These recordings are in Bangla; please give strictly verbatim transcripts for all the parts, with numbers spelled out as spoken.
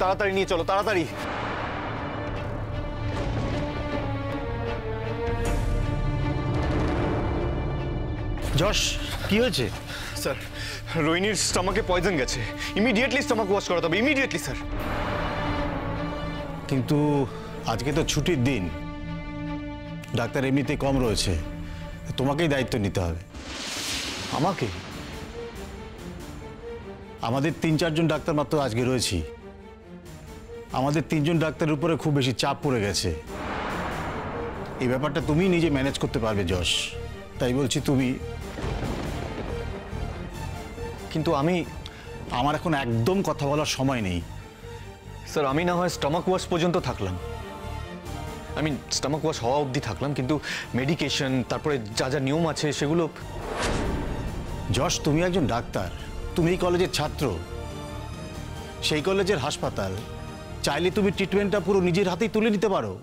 তাড়াতাড়ি নিয়ে চলো, তাড়াতাড়ি। যশ, কি হয়েছে? স্যার, রোহিণীর স্টমাকে পয়জন গেছে। ইমিডিয়েটলি স্টমাক ওয়াশ করাতে হবে, ইমিডিয়েটলি স্যার। কিন্তু আজকে তো ছুটির দিন, ডাক্তার এমনিতে কম রয়েছে, তোমাকেই দায়িত্ব নিতে হবে। আমাকে? আমাদের তিন চারজন ডাক্তার মাত্র আজকে রয়েছি। আমাদের তিনজন ডাক্তারের উপরে খুব বেশি চাপ পড়ে গেছে। এই ব্যাপারটা তুমি নিজে ম্যানেজ করতে পারবে যশ, তাই বলছি তুমি। কিন্তু আমি, আমার এখন একদম কথা বলার সময় নেই। স্যার আমি না হয় স্টমাক ওয়াশ পর্যন্ত থাকলাম, আমি স্টমাক ওয়াশ হওয়া অবধি থাকলাম, কিন্তু মেডিকেশন তারপরে যা যা নিয়ম আছে সেগুলো। যশ, তুমি একজন ডাক্তার, তুমি এই কলেজের ছাত্র, সেই কলেজের হাসপাতাল, চাইলে তুমি ট্রিটমেন্টটা পুরো নিজের হাতেই তুলে নিতে পারো।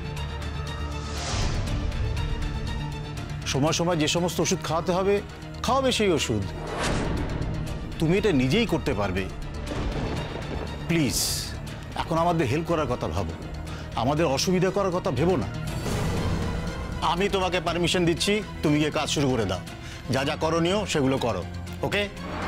সময় সময় যে সমস্ত ওষুধ খাওয়াতে হবে খাওয়াবে সেই ওষুধ, তুমি এটা নিজেই করতে পারবে। প্লিজ এখন আমাদের হেল্প করার কথা ভাবো, আমাদের অসুবিধা করার কথা ভেবো না। আমি তোমাকে পারমিশন দিচ্ছি, তুমি গিয়ে কাজ শুরু করে দাও, যা যা করণীয় সেগুলো করো, ওকে?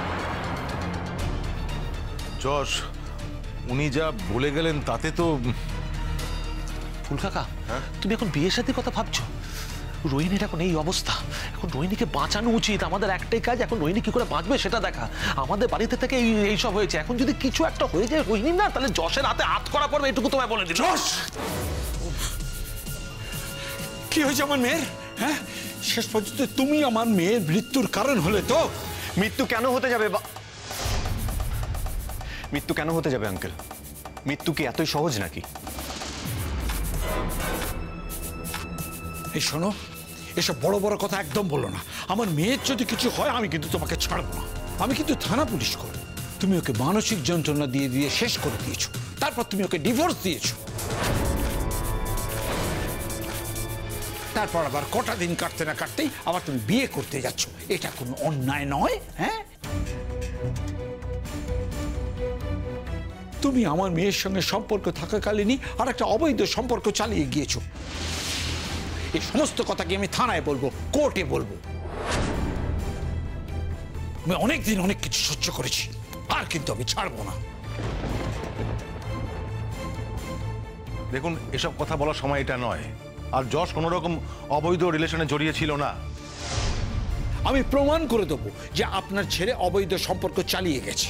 যশ, উনি যা বলে গেলেন তাতে তো। ফুল কাকা, তুমি এখন বিয়ের সাথে কথা ভাবছো? রোহিণীর এখন এই অবস্থা, এখন রোহিণীকে বাঁচানো উচিত। আমাদের একটাই কাজ, এখন রোহিণী কি করে বাঁচবে সেটা দেখা। আমাদের বাড়িতে থেকে এই সব হয়েছে, এখন যদি কিছু একটা হয়ে যায় রোহিণী না, তাহলে যশের হাতে হাত করা পড়বে, এটুকু তোমায় বলে দিল। যশ, কি হয়েছে আমার মেয়ের? হ্যাঁ, শেষ পর্যন্ত তুমি আমার মেয়ের মৃত্যুর কারণ হলে তো। মৃত্যু কেন হতে যাবে? মৃত্যু কেন হতে যাবে আঙ্কেল? মৃত্যু কি এতই সহজ নাকি? এই শোনো, এসব বড় বড় কথা একদম বলো না। আমার মেয়ের যদি কিছু হয় আমি কিন্তু তোমাকে ছাড়বো না। আমি কিন্তু থানা পুলিশ করব। তুমি ওকে মানসিক যন্ত্রণা দিয়ে দিয়ে শেষ করে দিয়েছো, তারপর তুমি ওকে ডিভোর্স দিয়েছো, তারপর আবার কটা দিন কাটতে না কাটতেই আবার তুমি বিয়ে করতে যাচ্ছ। এটা কোনো অন্যায় নয়? হ্যাঁ, তুমি আমার মেয়ের সঙ্গে সম্পর্ক থাকাকালীনই আর একটা অবৈধ সম্পর্ক চালিয়ে গিয়েছো। এই সমস্ত কথাকে আমি থানায় বলবো, কোর্টে বলবো। আমি অনেকদিন অনেক কিছু সহ্য করেছি, আর কিন্তু আমি ছাড়বো না। দেখুন, এসব কথা বলার সময় এটা নয়। আর যশ কোনো রকম অবৈধ রিলেশনে জড়িয়ে ছিল না। আমি প্রমাণ করে দেবো যে আপনার ছেলে অবৈধ সম্পর্ক চালিয়ে গেছে।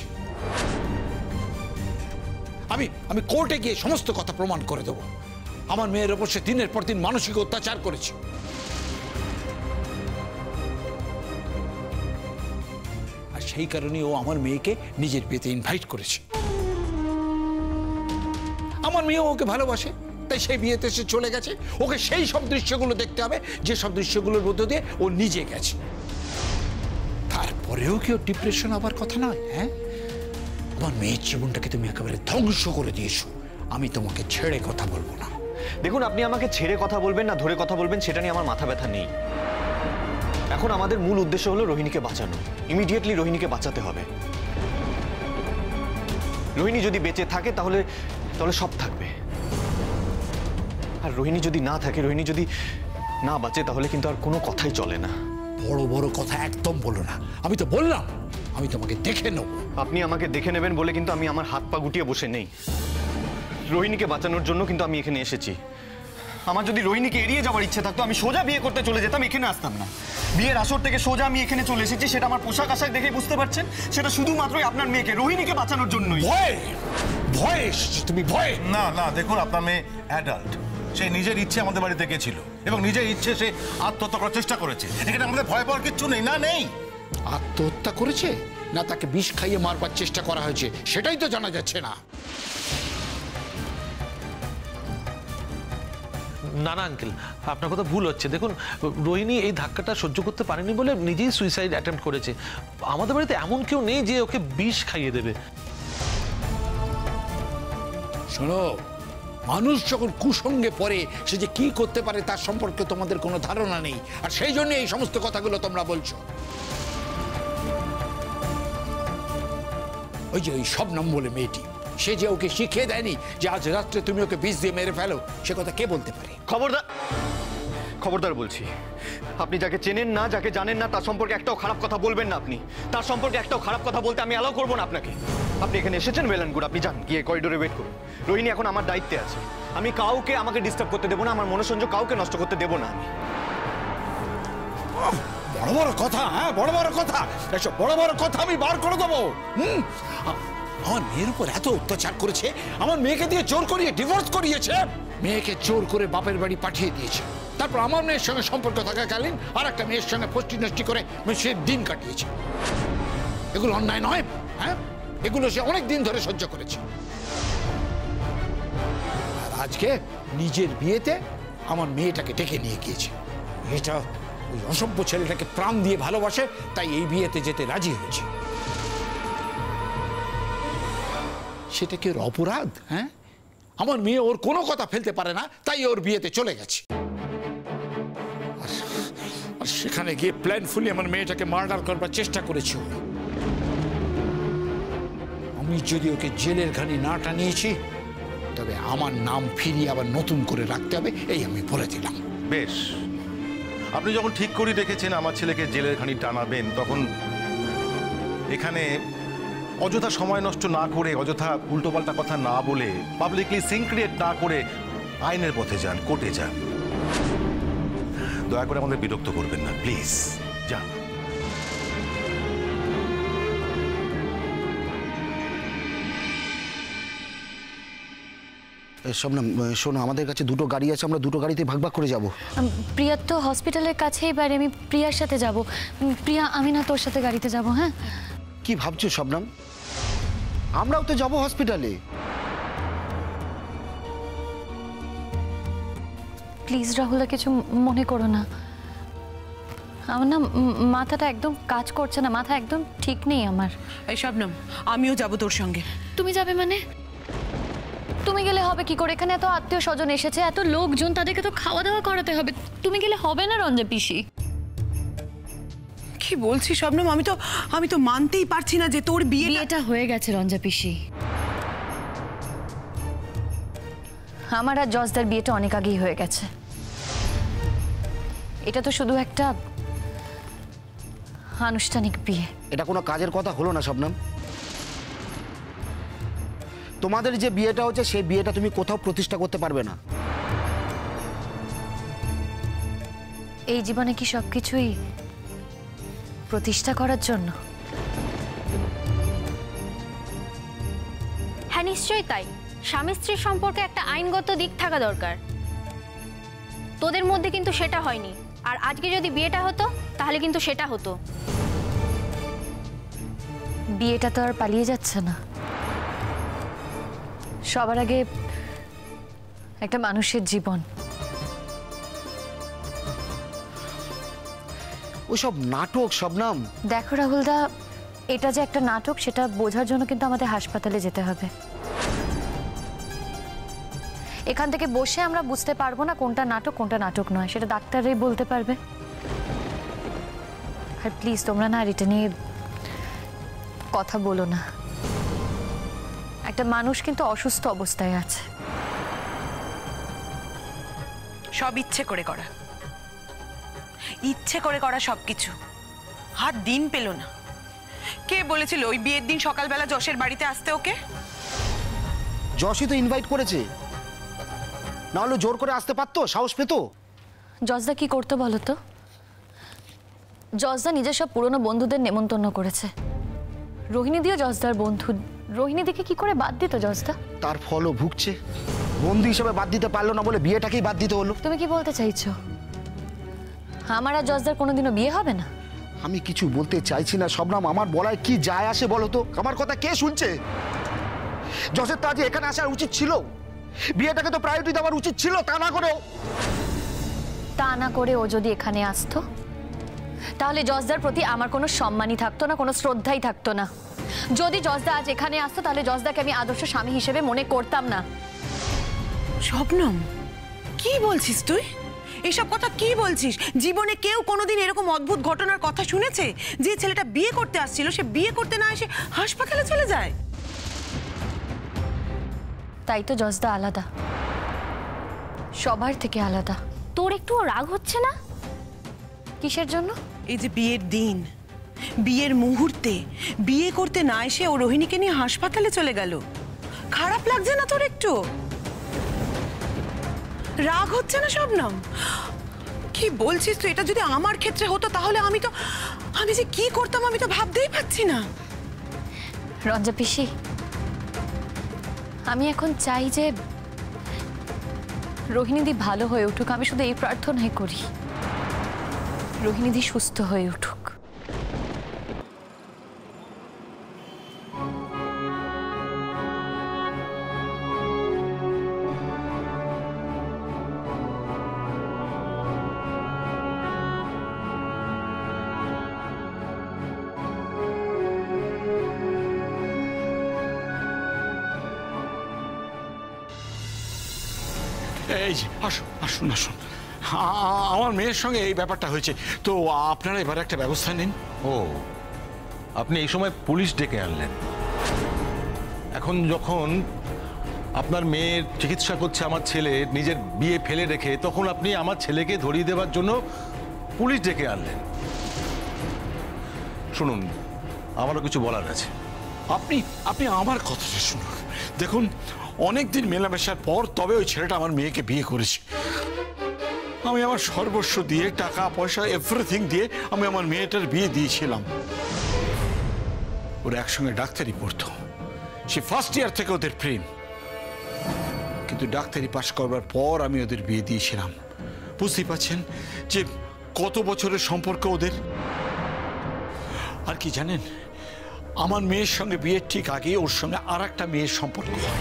আমি আমি কোর্টে গিয়ে সমস্ত কথা প্রমাণ করে দেবো। আমার মেয়ের ওপর সে দিনের পর দিন মানসিক অত্যাচার করেছে। আর সেই কারণে ও আমার মেয়েকে নিজের বিয়েতে ইনভাইট করেছে। আমার মেয়ে ওকে ভালোবাসে, তাই সেই বিয়েতে সে চলে গেছে। ওকে সেই সব দৃশ্যগুলো দেখতে হবে যে সব দৃশ্যগুলোর মধ্য দিয়ে ও নিজে গেছে। তারপরেও কি ও ডিপ্রেশন হবার কথা নয়? হ্যাঁ, আমার মেয়ের জীবনটাকে তুমি একেবারে ধ্বংস করে দিয়েছো। আমি তোমাকে ছেড়ে কথা বলবো না। দেখুন, আপনি আমাকে ছেড়ে কথা বলবেন না ধরে কথা বলবেন সেটা নিয়ে আমার মাথা ব্যথা নেই। এখন আমাদের মূল উদ্দেশ্য হলো রোহিণীকে বাঁচানো। ইমিডিয়েটলি রোহিণীকে বাঁচাতে হবে। রোহিণী যদি বেঁচে থাকে তাহলে তাহলে সব থাকবে, আর রোহিণী যদি না থাকে, রোহিণী যদি না বাঁচে, তাহলে কিন্তু আর কোনো কথাই চলে না। বড় বড় কথা একদম বলো না। আমি তো বললাম আমি তোমাকে দেখে নেব। আপনি আমাকে দেখে নেবেন বলে কিন্তু আমি আমার হাত পা গুটিয়ে বসে নেই। রোহিণীকে বাঁচানোর জন্য কিন্তু আমি এখানে এসেছি। আমার যদি রোহিণীকে এড়িয়ে যাওয়ার ইচ্ছে থাকতো আমি সোজা বিয়ে করতে চলে যেতাম, এখানে আসতাম না। বিয়ের আসর থেকে সোজা আমি এখানে চলে এসেছি, সেটা আমার পোশাক আশাক দেখে বুঝতে পারছেন। সেটা শুধুমাত্রই আপনার মেয়েকে, রোহিণীকে বাঁচানোর জন্যই। ভয় ভয় এসেছে তুমি, ভয়। না না, দেখুন, আপনার মেয়ে অ্যাডাল্ট। সে নিজের ইচ্ছে আমাদের বাড়িতে গেছিল এবং নিজের ইচ্ছে সে আত্মহত্যা করার চেষ্টা করেছে। এখানে আমাদের ভয় পাওয়ার কিচ্ছু নেই। না, নেই। আত্মহত্যা করেছে না তাকে বিষ খাইয়ে মারবার চেষ্টা করা হয়েছে সেটাই তো জানা যাচ্ছে না। না না আঙ্কেল, আপনার কথা ভুল হচ্ছে। দেখুন, রোহিণী এই ধাক্কাটা সহ্য করতে পারেনি বলে নিজেই সুইসাইড অ্যাটেম্প্ট করেছে। আমাদের বাড়িতে এমন কেউ নেই যে ওকে বিষ খাইয়ে দেবে। শোনো, মানুষ যখন কুসঙ্গে পড়ে সে যে কি করতে পারে তার সম্পর্কে তোমাদের কোনো ধারণা নেই, আর সেই জন্য এই সমস্ত কথাগুলো তোমরা বলছো। ওই যে ওই শবনম বলে মেয়েটি, সে যে ওকে শিখিয়ে দেয়নি যে আজ রাত্রে তুমি ওকে বিষ দিয়ে মেরে ফেলো, সে কথা কে বলতে পারে? খবরদার খবরদার বলছি, আপনি যাকে চেনেন না, যাকে জানেন না, তার সম্পর্কে একটাও খারাপ কথা বলবেন না। আপনি তার সম্পর্কে একটাও খারাপ কথা বলতে আমি অ্যালাউ করবো না আপনাকে। আপনি এখানে এসেছেন, ওয়েল অ্যান্ড গুড, আপনি যান, গিয়ে করিডোরে ওয়েট করুন। রোহিণী এখন আমার দায়িত্বে আছে, আমি কাউকে আমাকে ডিস্টার্ব করতে দেবো না, আমার মনোসংযোগ কাউকে নষ্ট করতে দেবো না আমি। বড় বড় কথা, হ্যাঁ বড় বড় কথা, এসব বড় বড় কথা আমি বার করে দেবো। হুম, আমার মেয়ের উপর এত অত্যাচার করেছে, আমার মেয়েকে দিয়ে জোর করিয়ে ডিভোর্স করিয়েছে, মেয়েকে জোর করে বাপের বাড়ি পাঠিয়ে দিয়েছে, তারপর আমার মেয়ের সঙ্গে সম্পর্ক থাকাকালীন আর একটা মেয়ের সঙ্গে ফষ্টি নষ্টি করে সে দিন কাটিয়েছে। এগুলো অন্যায় নয়? হ্যাঁ, এগুলো সে অনেক দিন ধরে সহ্য করেছে। আর আজকে নিজের বিয়েতে আমার মেয়েটাকে ডেকে নিয়ে গিয়েছে। এটা ওই অসভ্য ছেলেটাকে প্রাণ দিয়ে ভালোবাসে, তাই এই বিয়েতে যেতে রাজি হয়েছে। সেটা কি ওর অপরাধ? হ্যাঁ, আমার মেয়ে ওর কোনো কথা ফেলতে পারে না, তাই ওর বিয়েতে চলে গেছে। আর সেখানে গিয়ে প্ল্যানফুলি আমার মেয়েটাকে মার্ডার করবার চেষ্টা করেছে। আমি যদি ওকে জেলের ঘানি না টানিয়েছি, তবে আমার নাম ফিরিয়ে আবার নতুন করে রাখতে হবে, এই আমি বলে দিলাম। বেশ, আপনি যখন ঠিক করে রেখেছেন আমার ছেলেকে জেলের খানি টানাবেন, তখন এখানে অযথা সময় নষ্ট না করে, অযথা উল্টোপাল্টা কথা না বলে, পাবলিকলি সিন ক্রিয়েট না করে আইনের পথে যান, কোর্টে যান। দয়া করে আমাদের বিরক্ত করবেন না প্লিজ, যান। শবনম, শোনো, আমাদের কাছে দুটো গাড়ি আছে, আমরা দুটো গাড়িতে ভাগ ভাগ করে যাব। প্রিয়া তো হসপিটালের কাছেই বাড়ি, আমি প্রিয়ার সাথে যাব। প্রিয়া, আমি না তোর সাথে গাড়িতে যাব। হ্যাঁ, কি ভাবছো শবনম? আমরাও তো যাব হসপিটালে। প্লিজ রাহুলদা, কিছু মনে করো না। আমার না মাথাটা একদম কাজ করছে না, মাথা একদম ঠিক নেই আমার। এই শবনম, আমিও যাব তোর সঙ্গে। তুমি যাবে মানে? তুমি গেলে হবে কি করে? এখানে এত আত্মীয় স্বজন এসেছে, এত লোকজন, তাদেরকে তো খাওয়া দাওয়া করাতে হবে। তুমি গেলে হবে না রঞ্জা পিসি। কি বলছিস শবনম? আমি তো আমি তো মানতেই পারছি না যে তোর বিয়ে বিয়েটা হয়ে গেছে রঞ্জা পিসি। আমার আর জজদার বিয়েটা অনেক আগেই হয়ে গেছে। এটা তো শুধু একটা আনুষ্ঠানিক বিয়ে। এটা কোনো কাজের কথা হলো না শবনম। তোমাদের যে বিয়েটা হচ্ছে, সেই বিয়েটা তুমি কোথাও প্রতিষ্ঠা করতে পারবে না। এই জীবনে কি সবকিছুই প্রতিষ্ঠা করার জন্য? হ্যাঁ, নিশ্চয়ই তাই। স্বামী স্ত্রীর সম্পর্কে একটা আইনগত দিক থাকা দরকার। তোদের মধ্যে কিন্তু সেটা হয়নি। আর আজকে যদি বিয়েটা হতো, তাহলে কিন্তু সেটা হতো। বিয়েটা তো আর পালিয়ে যাচ্ছে না। সবার আগে একটা মানুষের জীবন। ওইসব নাটক শবনম। দেখো রাহুলদা, এটা যে একটা নাটক সেটা বোঝার জন্য কিন্তু আমাদের হাসপাতালে যেতে হবে। এখান থেকে বসে আমরা বুঝতে পারবো না কোনটা নাটক কোনটা নাটক নয়, সেটা ডাক্তাররাই বলতে পারবে। আর প্লিজ তোমরা না এটা নিয়ে কথা বলো না। একটা মানুষ কিন্তু অসুস্থ অবস্থায় আছে। সব ইচ্ছে করে করা, ইচ্ছে করে করা সবকিছু। হাত দিন পেল না। কে বলেছিল ওই বিয়ের দিন সকালবেলা যশের বাড়িতে আসতে ওকে? যশই তো ইনভাইট করেছে, না হলে জোর করে আসতে পারতো, সাহস পেতো। জজদা কি করতে বলো তো? জজদা নিজের সব পুরনো বন্ধুদের নেমন্তন্ন করেছে। রোহিণী দিও জজদার বন্ধু, রোহিণী দিকে কি করে বাদ দিত জজদা? তার ফলও ভুগছে। বন্ধু হিসেবে বাদ দিতে পারলো না বলে বিয়েটাকেই বাদ দিতে হলো। তুমি কি বলতে চাইছো আমার আর জজদার কোনোদিনও বিয়ে হবে না? আমি কিছু বলতে চাইছি না শবনম, আমার বলায় কি যায় আসে বলো তো? আমার কথা কে শুনছে? জজের তো আজ এখানে আসা উচিত ছিল, বিয়েটাকে তো প্রায়োরিটি দেওয়ার উচিত ছিল। তা না করে তা না করে ও যদি এখানে আসতো, তাহলে জজদার প্রতি আমার কোনো সম্মানই থাকতো না, কোনো শ্রদ্ধাই থাকতো না। যদি জজদা আজ এখানে আসতো, তাহলে জজদাকে আমি আদর্শ স্বামী হিসেবে মনে করতাম না। শবনম, কি বলছিস তুই? এসব কথা কি বলছিস? জীবনে কেউ কোনোদিন এরকম অদ্ভুত ঘটনার কথা শুনেছে যে ছেলেটা বিয়ে করতে আসছিল, সে বিয়ে করতে না এসে হাসপাতালে চলে যায়? তাই তো জজদা আলাদা, সবার থেকে আলাদা। তোর একটুও রাগ হচ্ছে না? কিসের জন্য? এই যে বিয়ের দিন, বিয়ের মুহূর্তে বিয়ে করতে না এসে ও রোহিণীকে নিয়ে হাসপাতালে চলে গেল। খারাপ লাগছে না তোর একটু? রাগ হচ্ছে না শবনম? কি বলছিস তুই? এটা যদি আমার ক্ষেত্রে হতো তাহলে আমি তো আমি যে কি করতাম আমি তো ভাবতেই পারছি না। রঞ্জা পিসি, আমি এখন চাই যে রোহিণীদি ভালো হয়ে উঠুক। আমি শুধু এই প্রার্থনাই করি, রোহিণীদি সুস্থ হয়ে উঠুক। এই যে আসুন আসুন আসুন, আ- আ- আমার মেয়ের সঙ্গে এই ব্যাপারটা হয়েছে, তো আপনারা এবার একটা ব্যবস্থা নিন। ও, আপনি এই সময় পুলিশ ডেকে আনলেন? এখন যখন আপনার মেয়ের চিকিৎসা করছে আমার ছেলে, নিজের বিয়ে ফেলে রেখে, তখন আপনি আমার ছেলেকে ধরিয়ে দেওয়ার জন্য পুলিশ ডেকে আনলেন? শুনুন, আমারও কিছু বলার আছে। আপনি আপনি আমার কথাটা শুনুন। দেখুন, অনেক দিন মেলামেশার পর তবে ওই ছেলেটা আমার মেয়েকে বিয়ে করেছে। আমি আমার সর্বস্ব দিয়ে, টাকা পয়সা এভরিথিং দিয়ে আমি আমার মেয়েটার বিয়ে দিয়েছিলাম। ওরা একসঙ্গে ডাক্তারি পড়তো, সে ফার্স্ট ইয়ার থেকে ওদের প্রেম। কিন্তু ডাক্তারি পাশ করবার পর আমি ওদের বিয়ে দিয়েছিলাম। বুঝতেই পারছেন যে কত বছরের সম্পর্ক ওদের। আর কি জানেন, আমার মেয়ের সঙ্গে বিয়ের ঠিক আগে ওর সঙ্গে আর একটা মেয়ের সম্পর্ক হয়।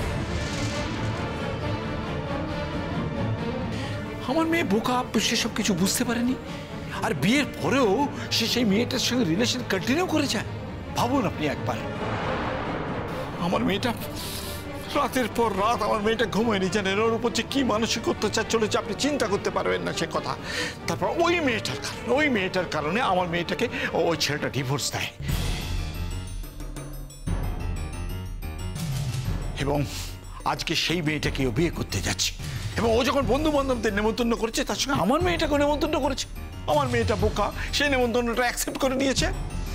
আমার মেয়ে বোকা, সেসব কিছু বুঝতে পারেনি, আর বিয়ের পরেও সে সেই মেয়েটার সঙ্গে রিলেশন কন্টিনিউ করে যায়। ভাবুন আপনি একবার, আমার মেয়েটা রাতের পর রাত আমার মেয়েটা ঘুমায়নি, জানেন ওর উপর যে কি মানসিক অত্যাচার চলেছে আপনি চিন্তা করতে পারবেন না সে কথা। তারপর ওই মেয়েটার কারণে ওই মেয়েটার কারণে আমার মেয়েটাকে ওই ছেলেটা ডিভোর্স দেয়, এবং আজকে সেই মেয়েটাকে ও বিয়ে করতে যাচ্ছে। এবং ও যখন বন্ধু বান্ধবদের নেমন্তন্ন করেছে, তার সঙ্গে আমার মেয়েটাকে নেমন্তন্ন করেছে। আমার মেয়েটা বোকা, সেই নেমন্তন্নটা অ্যাকসেপ্ট করে নিয়েছে।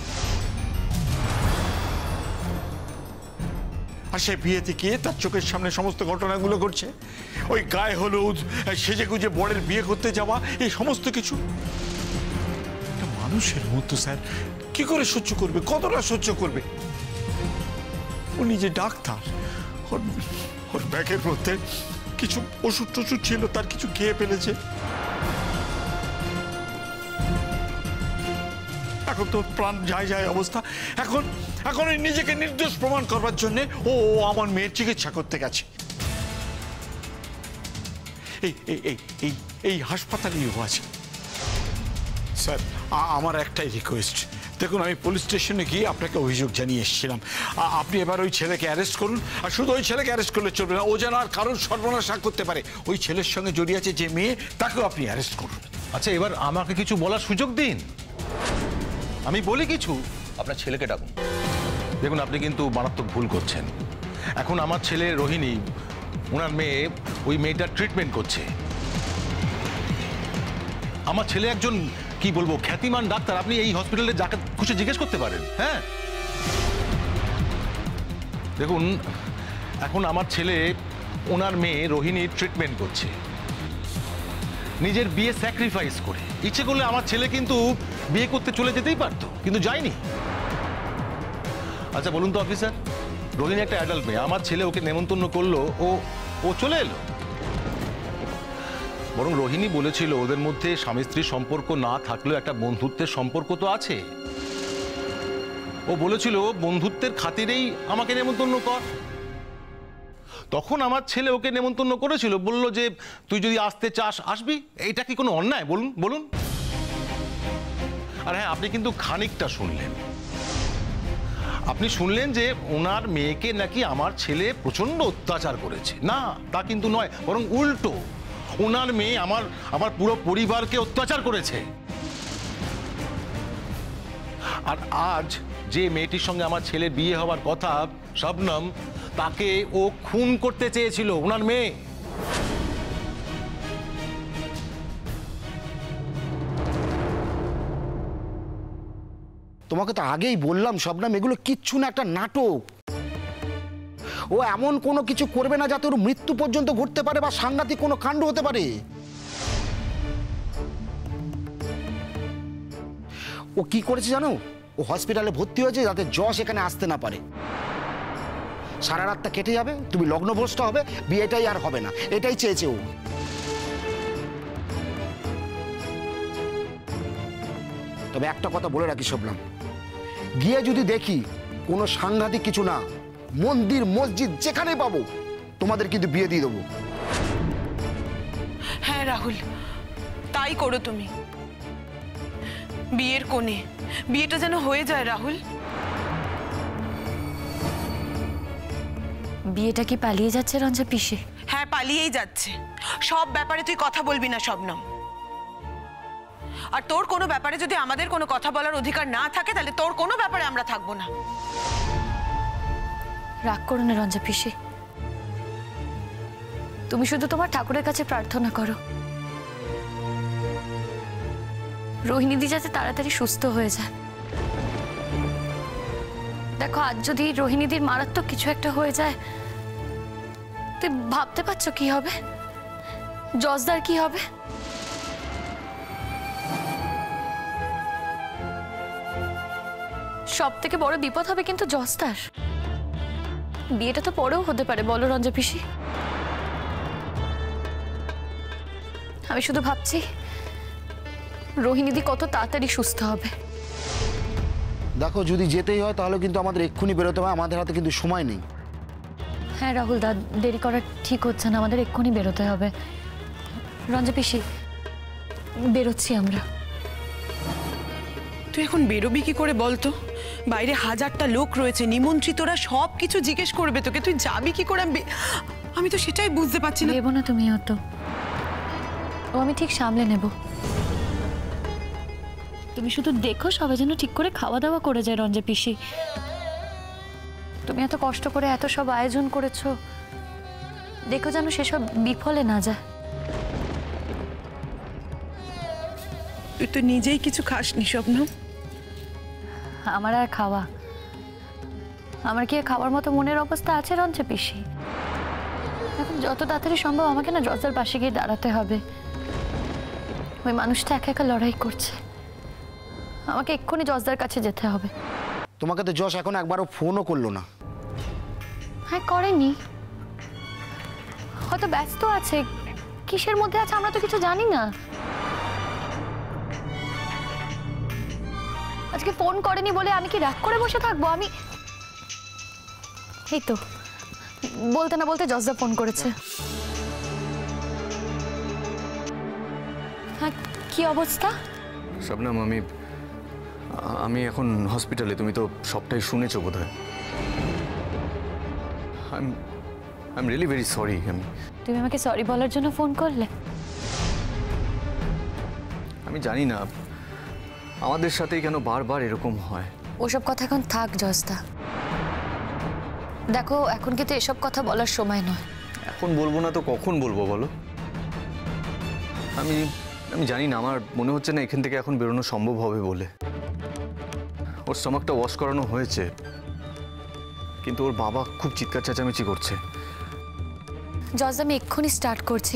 আর সে বিয়েতে গিয়ে তার চোখের সামনে সমস্ত ঘটনাগুলো ঘটছে। ওই গায়ে হলুদ, সেজে গুজে বরের বিয়ে করতে যাওয়া, এই সমস্ত কিছু একটা মানুষের মতো স্যার কি করে সহ্য করবে? কতটা সহ্য করবে? ও নিজে ডাক্তার, ওর ওর ব্যাগের মধ্যে কিছু ওষুধ টষুধ ছিল, তার কিছু খেয়ে ফেলেছে। এখন তো প্রাণ যায় যায় অবস্থা। এখন এখন ওই নিজেকে নির্দোষ প্রমাণ করবার জন্য ও আমার মেয়ের চিকিৎসা করতে গেছে। এই এই এই এই এই হাসপাতালেই ও আছে। স্যার, আমার একটাই রিকোয়েস্ট, দেখুন আমি পুলিশ স্টেশনে গিয়ে আপনাকে অভিযোগ জানিয়ে এসেছিলাম। আপনি এবার ওই ছেলেকে অ্যারেস্ট করুন, আর শুধু ওই ছেলেকে অ্যারেস্ট করলে চলবে না, ও যেন আর কারোর সর্বনাশ না করতে পারে। ওই ছেলের সঙ্গে জড়িয়ে আছে যে মেয়ে, তাকেও আপনি অ্যারেস্ট করুন। আচ্ছা, এবার আমাকে কিছু বলার সুযোগ দিন, আমি বলি কিছু। আপনার ছেলেকে ডাকুন। দেখুন, আপনি কিন্তু মারাত্মক ভুল করছেন। এখন আমার ছেলে রোহিণী, ওনার মেয়ে, ওই মেয়েটার ট্রিটমেন্ট করছে। আমার ছেলে একজন কি বলবো খ্যাতিমান ডাক্তার, আপনি এই হসপিটালে যাকে খুশি জিজ্ঞেস করতে পারেন। হ্যাঁ, দেখুন, এখন আমার ছেলে ওনার মেয়ে রোহিণীর ট্রিটমেন্ট করছে, নিজের বিয়ে স্যাক্রিফাইস করে। ইচ্ছে করলে আমার ছেলে কিন্তু বিয়ে করতে চলে যেতেই পারতো, কিন্তু যায়নি। আচ্ছা বলুন তো অফিসার, রোহিণী একটা অ্যাডাল্ট মেয়ে, আমার ছেলে ওকে নেমন্তন্ন করলো, ও ও চলে এলো। বরং রোহিণী বলেছিল ওদের মধ্যে স্বামী স্ত্রীর সম্পর্ক না থাকলেও একটা বন্ধুত্বের সম্পর্ক তো আছে। ও বলেছিল বন্ধুত্বের খাতিরেই আমাকে নেমন্তন্ন কর। তখন আমার ছেলে ওকে নেমন্তন্ন করেছিল, বলল যে তুই যদি আসতে চাস আসবি। এইটা কি কোনো অন্যায় বলুন বলুন? আর হ্যাঁ, আপনি কিন্তু খানিকটা শুনলেন। আপনি শুনলেন যে ওনার মেয়েকে নাকি আমার ছেলে প্রচন্ড অত্যাচার করেছে। না, তা কিন্তু নয়, বরং উল্টো, ওনার মেয়ে আমার আমার পুরো পরিবারকে অত্যাচার করেছে। আর আজ যে মেয়েটির সঙ্গে আমার ছেলে বিয়ে হওয়ার কথা, শবনম, তাকে ও খুন করতে চেয়েছিল, ওনার মেয়ে। তোমাকে তো আগেই বললাম শবনম, এগুলো কিচ্ছু না, একটা নাটক। ও এমন কোনো কিছু করবে না যাতে ওর মৃত্যু পর্যন্ত ঘটতে পারে বা সাংঘাতিক কোনো কাণ্ড হতে পারে। ও কি করেছে জানো? ও হসপিটালে ভর্তি হয়েছে যাতে যশ এখানে আসতে না পারে। সারা রাতটা কেটে যাবে, তুমি লগ্নভ্রষ্ট হবে, বিয়েটাই আর হবে না, এটাই চেয়েছে ও। তবে একটা কথা বলে রাখি শবনম, গিয়ে যদি দেখি কোনো সাংঘাতিক কিছু না, মন্দির মসজিদ যেখানে পাবো তোমাদের কিন্তু বিয়ে দিয়ে দেবো। হ্যাঁ রাহুল, তাই করো তুমি। বিয়ের কোণে বিয়েটা যেন হয়ে যায় রাহুল। বিয়েটা কি পালিয়ে যাচ্ছে রঞ্জা পিসি? হ্যাঁ, পালিয়েই যাচ্ছে। সব ব্যাপারে তুই কথা বলবি না শবনম। আর তোর কোনো ব্যাপারে যদি আমাদের কোনো কথা বলার অধিকার না থাকে তাহলে তোর কোনো ব্যাপারে আমরা থাকবো না। রাগ করো না রঞ্জা পিসি, তুমি শুধু তোমার ঠাকুরের কাছে প্রার্থনা করো রোহিণীদি যাতে তাড়াতাড়ি সুস্থ হয়ে যায়। দেখো, আজ যদি রোহিণীদির মারাত্মক কিছু একটা হয়ে যায়, তুই ভাবতে পারছো কি হবে? জজদার কি হবে? সব থেকে বড় বিপদ হবে কিন্তু জজদার। বিয়েটা তো পরেও হতে পারে, বলো রঞ্জা পিসি? আমি শুধু ভাবছি রোহিণীদি কত তাড়াতাড়ি সুস্থ হবে। দেখো, যদি যেতেই হয় তাহলে কিন্তু আমাদের এক্ষুনি বেরোতে হবে, আমাদের হাতে কিন্তু সময় নেই। হ্যাঁ রাহুল দা, দেরি করা ঠিক হচ্ছে না, আমাদের এক্ষুনি বেরোতে হবে। রঞ্জা পিসি, বেরোচ্ছি আমরা। তুই এখন বেরোবি কি করে বলতো? বাইরে হাজারটা লোক রয়েছে, নিমন্ত্রিতরা সব কিছু জিজ্ঞেস করবে তোকে, তুই যাবি কি করে? আমি তো সেটাই বুঝতে পারছি না। ভেবো না তুমি অত, ও আমি ঠিক সামলে নেব। তুমি শুধু দেখো সবাই যেন ঠিক করে খাওয়া দাওয়া করে যায় রঞ্জা পিসি। তুমি এত কষ্ট করে এত সব আয়োজন করেছো, দেখো যেন সেসব বিফলে না যায়। তুই তো নিজেই কিছু খাসনি শবনম। আমার আর খাওয়া, আমার কি আর খাওয়ার মতো মনের অবস্থা আছে রঞ্জা পিসি? এখন যত তাড়াতাড়ি সম্ভব আমাকে না জজদার পাশে গিয়ে দাঁড়াতে হবে। ওই মানুষটা একা একা লড়াই করছে, আমাকে এক্ষুনি জজদার কাছে যেতে হবে। তোমাকে তো যশ এখন একবারও ফোনও করলো না। হ্যাঁ, করেনি, হয়তো ব্যস্ত আছে, কিসের মধ্যে আছে আমরা তো কিছু জানি না। আজকে ফোন করেনি বলে আমি কি রাগ করে বসে থাকবো? আমি এই তো বলতে না বলতে জজদা ফোন করেছে। হ্যাঁ, কি অবস্থা? শবনম, আমি আমি এখন হসপিটালে, তুমি তো সবটাই শুনেছো বোধহয়। I am really very sorry. আমি তুমি আমাকে সরি বলার জন্য ফোন করলে? আমি জানি না আমাদের সাথেই কেন বারবার এরকম হয়। ওসব কথা এখন থাক জজদা। দেখো, এখন কিন্তু এসব কথা বলার সময় নয়। এখন বলবো না তো কখন বলবো বলো? আমি আমি জানি না, আমার মনে হচ্ছে না এখান থেকে এখন বেরোনো সম্ভব হবে বলে। ওর স্টমাকটা ওয়াশ করানো হয়েছে, কিন্তু ওর বাবা খুব চিৎকার চেঁচামেচি করছে। জজদা, আমি এক্ষুনি স্টার্ট করছি,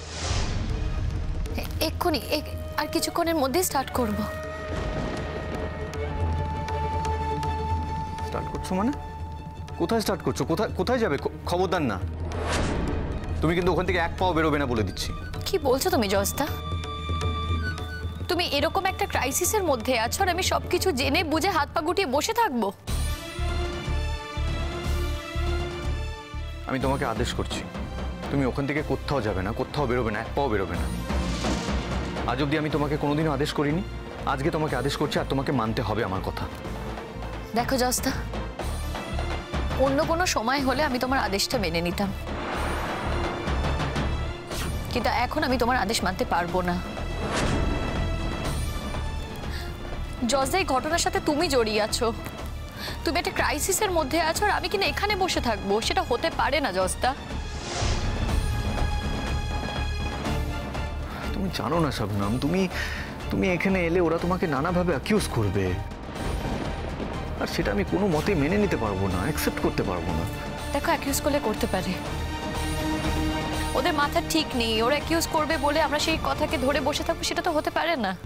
এক্ষুনি, আর কিছুক্ষণের মধ্যেই স্টার্ট করব। স্টার্ট করছো মানে? কোথায় স্টার্ট করছো? কোথায় কোথায় যাবে? খবরদার না, তুমি কিন্তু ওখান থেকে এক পাও বেরোবে না বলে দিচ্ছি। কি বলছো তুমি জজদা? তুমি এরকম একটা ক্রাইসিসের মধ্যে আছো আর আমি সবকিছু জেনে বুঝে হাত পা গুটিয়ে বসে থাকবো? আমি তোমাকে আদেশ করছি, তুমি ওখান থেকে কোথাও যাবে না, কোথাও বেরোবে না, এক পাও বেরোবে না। আজ অব্দি আমি তোমাকে কোনোদিনও আদেশ করিনি, আজকে তোমাকে আদেশ করছি, আর তোমাকে মানতে হবে আমার কথা। দেখো জজদা, অন্য কোনো সময় হলে আমি তোমার আদেশটা মেনে নিতাম, কিন্তু এখন আমি তোমার আদেশ মানতে পারবো না। জজদা, এই ঘটনার সাথে তুমি জড়িয়ে আছো, তুমি একটা ক্রাইসিসের মধ্যে আছো আর আমি কিনা এখানে বসে থাকবো, সেটা হতে পারে না জজদা। তুমি জানো না শবনম, তুমি তুমি এখানে এলে ওরা তোমাকে নানাভাবে অ্যাকিউজ করবে, আর সেটা আমি কোনো মতে মেনে নিতে পারবো না, অ্যাকসেপ্ট করতে পারবো না। দেখো, অ্যাকিউজ করলে করতে পারে, ওদের মাথা ঠিক নেই, ওরা অ্যাকিউজ করবে বলে আমরা সেই কথাকে ধরে বসে থাকবো, সেটা তো হতে পারে না।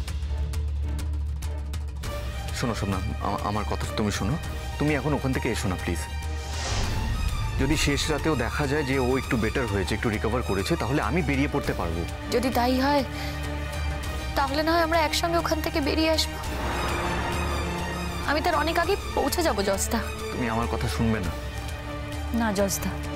শোনো শোনো, আমার কথা তুমি শোনো, তুমি এখন ওখান থেকে এসো না প্লিজ। যদি শেষ রাতেও দেখা যায় যে ও একটু বেটার হয়েছে, একটু রিকভার করেছে, তাহলে আমি বেরিয়ে পড়তে পারবো। যদি তাই হয় তাহলে না হয় আমরা একসঙ্গে ওখান থেকে বেরিয়ে আসবো। আমি তার অনেক আগে পৌঁছে যাবো জজদা। তুমি আমার কথা শুনবে না? না জজদা,